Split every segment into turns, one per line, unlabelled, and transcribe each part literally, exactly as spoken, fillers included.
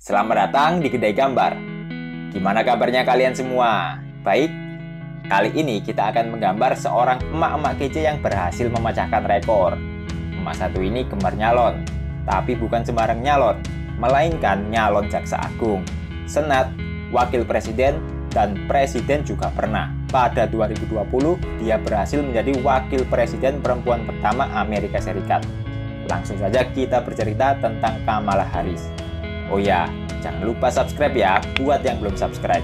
Selamat datang di Kedai Gambar. Gimana kabarnya kalian semua? Baik? Kali ini kita akan menggambar seorang emak-emak kece yang berhasil memecahkan rekor. Emak satu ini gemar nyalon, tapi bukan sembarang nyalon, melainkan nyalon jaksa agung, senat, wakil presiden, dan presiden juga pernah. Pada dua ribu dua puluh, dia berhasil menjadi wakil presiden perempuan pertama Amerika Serikat. Langsung saja kita bercerita tentang Kamala Harris. Oh ya, jangan lupa subscribe ya buat yang belum subscribe.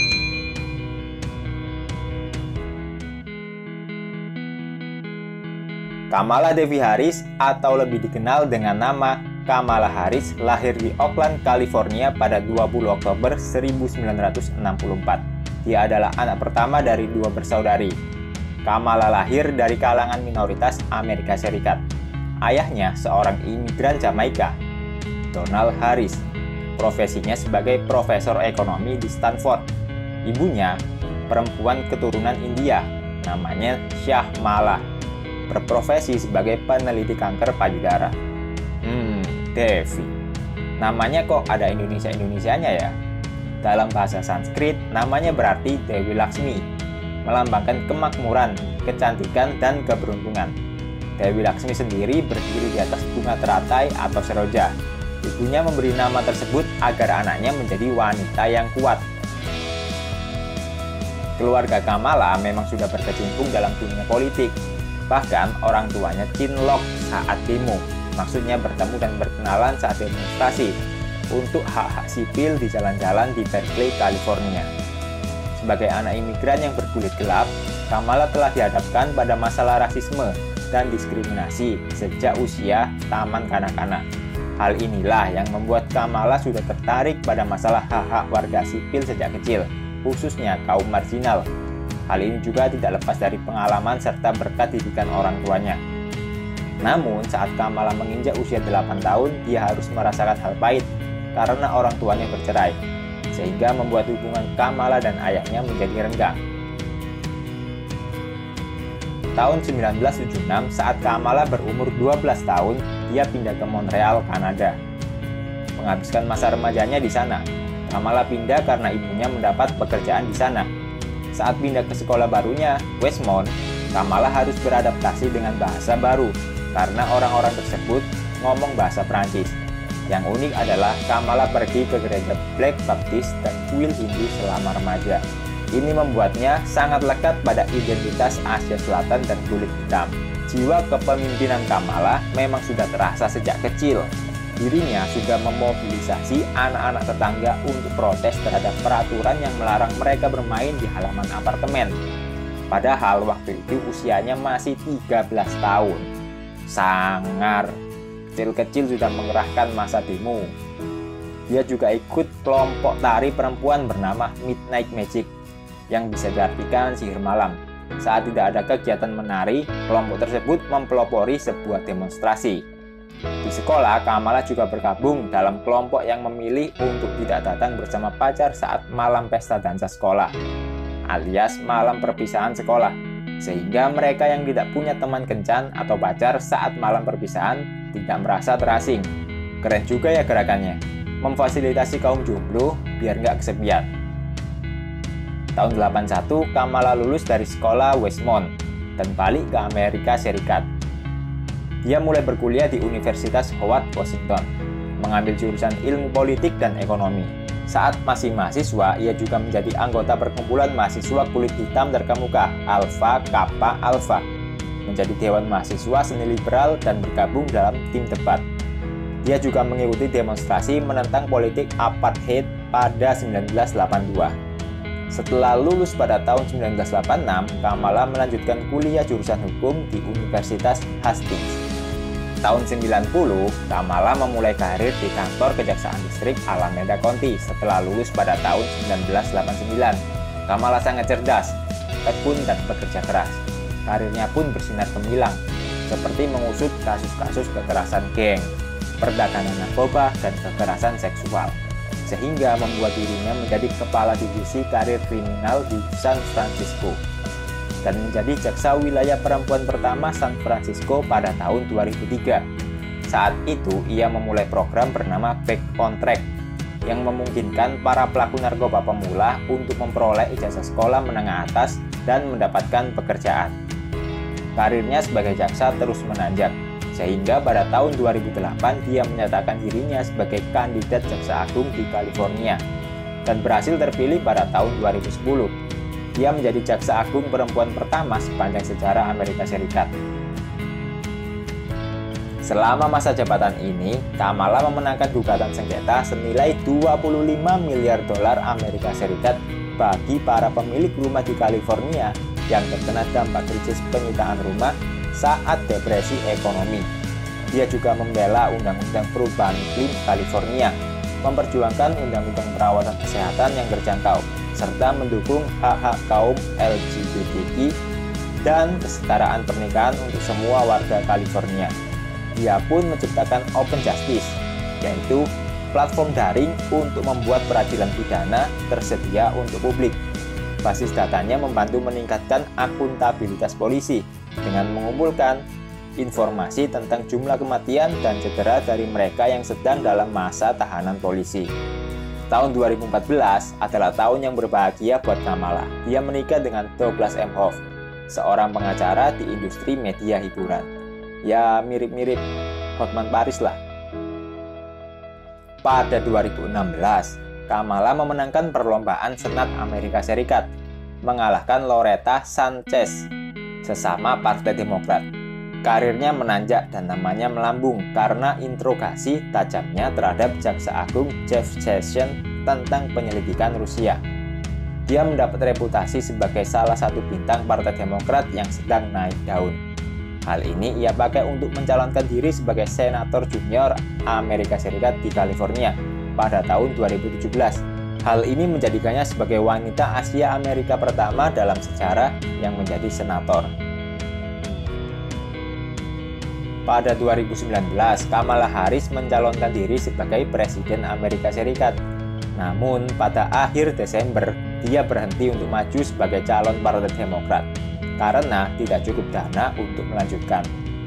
Kamala Devi Harris atau lebih dikenal dengan nama Kamala Harris lahir di Oakland, California pada dua puluh Oktober seribu sembilan ratus enam puluh empat. Dia adalah anak pertama dari dua bersaudari. Kamala lahir dari kalangan minoritas Amerika Serikat. Ayahnya seorang imigran Jamaika, Donald Harris. Profesinya sebagai profesor ekonomi di Stanford. Ibunya perempuan keturunan India, namanya Shahmala, berprofesi sebagai peneliti kanker payudara. Hmm, Devi. Namanya kok ada Indonesia-Indonesianya ya? Dalam bahasa Sanskrit, namanya berarti Dewi Laksmi, melambangkan kemakmuran, kecantikan, dan keberuntungan. Dewi Laksmi sendiri berdiri di atas bunga teratai atau seroja. Ibunya memberi nama tersebut agar anaknya menjadi wanita yang kuat. Keluarga Kamala memang sudah berkecimpung dalam dunia politik. Bahkan orang tuanya cinlok saat demo, maksudnya bertemu dan berkenalan saat demonstrasi untuk hak-hak sipil di jalan-jalan di Berkeley, California. Sebagai anak imigran yang berkulit gelap, Kamala telah dihadapkan pada masalah rasisme dan diskriminasi sejak usia taman kanak-kanak. Hal inilah yang membuat Kamala sudah tertarik pada masalah hak-hak warga sipil sejak kecil, khususnya kaum marginal. Hal ini juga tidak lepas dari pengalaman serta berkat didikan orang tuanya. Namun, saat Kamala menginjak usia delapan tahun, dia harus merasakan hal pahit karena orang tuanya bercerai, sehingga membuat hubungan Kamala dan ayahnya menjadi renggang. Tahun seribu sembilan ratus tujuh puluh enam, saat Kamala berumur dua belas tahun, dia pindah ke Montreal, Kanada. Menghabiskan masa remajanya di sana. Kamala pindah karena ibunya mendapat pekerjaan di sana. Saat pindah ke sekolah barunya, Westmont, Kamala harus beradaptasi dengan bahasa baru karena orang-orang tersebut ngomong bahasa Prancis. Yang unik adalah Kamala pergi ke gereja Black Baptist dan kuil Hindu selama remaja. Ini membuatnya sangat lekat pada identitas Asia Selatan dan kulit hitam. Jiwa kepemimpinan Kamala memang sudah terasa sejak kecil. Dirinya sudah memobilisasi anak-anak tetangga untuk protes terhadap peraturan yang melarang mereka bermain di halaman apartemen. Padahal waktu itu usianya masih tiga belas tahun. Sangar. Kecil-kecil sudah mengerahkan massa demo. Dia juga ikut kelompok tari perempuan bernama Midnight Magic, yang bisa diartikan sihir malam. Saat tidak ada kegiatan menari, kelompok tersebut mempelopori sebuah demonstrasi. Di sekolah, Kamala juga bergabung dalam kelompok yang memilih untuk tidak datang bersama pacar saat malam pesta dansa sekolah, alias malam perpisahan sekolah, sehingga mereka yang tidak punya teman kencan atau pacar saat malam perpisahan tidak merasa terasing. Keren juga ya gerakannya, memfasilitasi kaum jomblo biar nggak kesepian. Tahun delapan puluh satu, Kamala lulus dari sekolah Westmont dan balik ke Amerika Serikat. Dia mulai berkuliah di Universitas Howard, Washington, mengambil jurusan ilmu politik dan ekonomi. Saat masih mahasiswa, ia juga menjadi anggota perkumpulan mahasiswa kulit hitam terkemuka, Alpha Kappa Alpha, menjadi dewan mahasiswa seni liberal dan bergabung dalam tim debat. Dia juga mengikuti demonstrasi menentang politik apartheid pada seribu sembilan ratus delapan puluh dua. Setelah lulus pada tahun seribu sembilan ratus delapan puluh enam, Kamala melanjutkan kuliah jurusan hukum di Universitas Hastings. Tahun sembilan puluh, Kamala memulai karir di kantor Kejaksaan Distrik Alameda County setelah lulus pada tahun seribu sembilan ratus delapan puluh sembilan. Kamala sangat cerdas, tekun, dan bekerja keras. Karirnya pun bersinar gemilang, seperti mengusut kasus-kasus kekerasan geng, perdagangan narkoba, dan kekerasan seksual, sehingga membuat dirinya menjadi kepala divisi karir kriminal di San Francisco dan menjadi jaksa wilayah perempuan pertama San Francisco pada tahun dua ribu tiga. Saat itu, ia memulai program bernama Back on Track yang memungkinkan para pelaku narkoba pemula untuk memperoleh ijazah sekolah menengah atas dan mendapatkan pekerjaan. Karirnya sebagai jaksa terus menanjak, sehingga pada tahun dua ribu delapan dia menyatakan dirinya sebagai kandidat jaksa agung di California dan berhasil terpilih pada tahun dua ribu sepuluh. Dia menjadi jaksa agung perempuan pertama sepanjang sejarah Amerika Serikat. Selama masa jabatan ini, Kamala memenangkan gugatan sengketa senilai dua puluh lima miliar dolar Amerika Serikat bagi para pemilik rumah di California yang terkena dampak krisis penyitaan rumah saat depresi ekonomi. Dia juga membela Undang-Undang Perubahan Iklim California, memperjuangkan Undang-Undang Perawatan Kesehatan yang terjangkau, serta mendukung hak-hak kaum L G B T Q dan kesetaraan pernikahan untuk semua warga California. Dia pun menciptakan Open Justice, yaitu platform daring untuk membuat peradilan pidana tersedia untuk publik. Basis datanya membantu meningkatkan akuntabilitas polisi dengan mengumpulkan informasi tentang jumlah kematian dan cedera dari mereka yang sedang dalam masa tahanan polisi. Tahun dua ribu empat belas adalah tahun yang berbahagia buat Kamala. Dia menikah dengan Douglas Emhoff, seorang pengacara di industri media hiburan. Ya mirip-mirip Hotman Paris lah. Pada dua ribu enam belas, Kamala memenangkan perlombaan Senat Amerika Serikat, mengalahkan Loretta Sanchez, sesama Partai Demokrat. Karirnya menanjak dan namanya melambung karena interogasi tajamnya terhadap Jaksa Agung Jeff Sessions tentang penyelidikan Rusia. Dia mendapat reputasi sebagai salah satu bintang Partai Demokrat yang sedang naik daun. Hal ini ia pakai untuk mencalonkan diri sebagai senator junior Amerika Serikat di California pada tahun dua ribu tujuh belas. Hal ini menjadikannya sebagai wanita Asia Amerika pertama dalam sejarah yang menjadi senator. Pada dua ribu sembilan belas, Kamala Harris mencalonkan diri sebagai Presiden Amerika Serikat. Namun, pada akhir Desember, dia berhenti untuk maju sebagai calon Partai Demokrat karena tidak cukup dana untuk melanjutkan.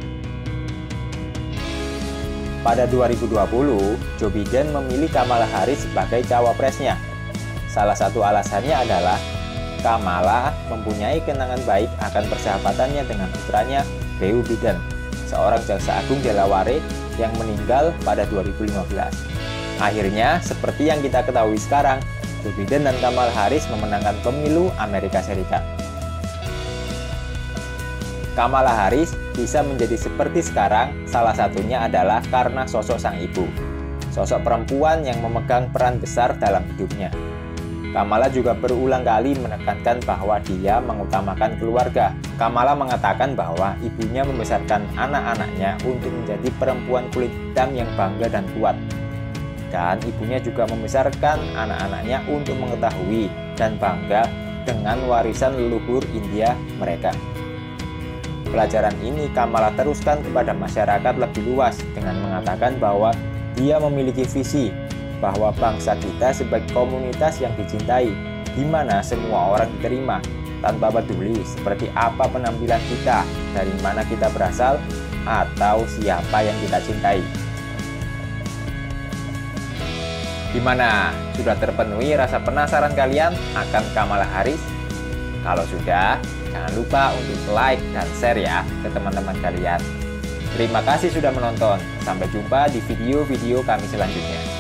Pada dua ribu dua puluh, Joe Biden memilih Kamala Harris sebagai cawapresnya. Salah satu alasannya adalah Kamala mempunyai kenangan baik akan persahabatannya dengan putranya Beau Biden, seorang jaksa agung Delaware yang meninggal pada dua ribu lima belas. Akhirnya, seperti yang kita ketahui sekarang, Joe Biden dan Kamala Harris memenangkan pemilu Amerika Serikat. Kamala Harris bisa menjadi seperti sekarang salah satunya adalah karena sosok sang ibu, sosok perempuan yang memegang peran besar dalam hidupnya. Kamala juga berulang kali menekankan bahwa dia mengutamakan keluarga. Kamala mengatakan bahwa ibunya membesarkan anak-anaknya untuk menjadi perempuan kulit hitam yang bangga dan kuat. Dan ibunya juga membesarkan anak-anaknya untuk mengetahui dan bangga dengan warisan leluhur India mereka. Pelajaran ini Kamala teruskan kepada masyarakat lebih luas dengan mengatakan bahwa dia memiliki visi bahwa bangsa kita sebagai komunitas yang dicintai, di mana semua orang diterima tanpa peduli seperti apa penampilan kita, dari mana kita berasal, atau siapa yang kita cintai. Gimana? Sudah terpenuhi rasa penasaran kalian akan Kamala Harris? Kalau sudah, jangan lupa untuk like dan share ya ke teman-teman kalian. Terima kasih sudah menonton. Sampai jumpa di video-video kami selanjutnya.